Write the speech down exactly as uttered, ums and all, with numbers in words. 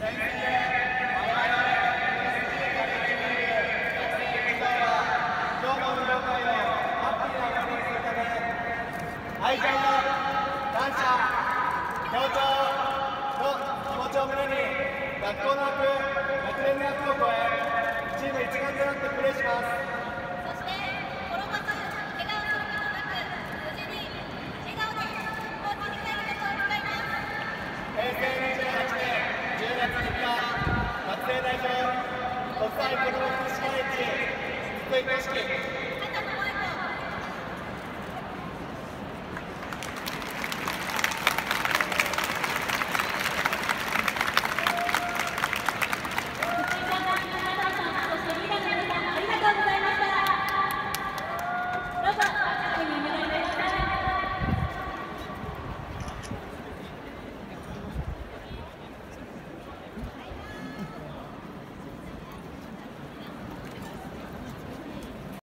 愛情、感謝、協調の気持ちを胸に学校の枠、学年の枠を超えチーム一丸となってプレーします。 そして転ばず怪我をすることなく無事に笑顔でコーチに帰ることを誓います。 平成にじゅうはちねんじゅうがつみっか学生代表国際子ども福祉カレッジ筒井俊樹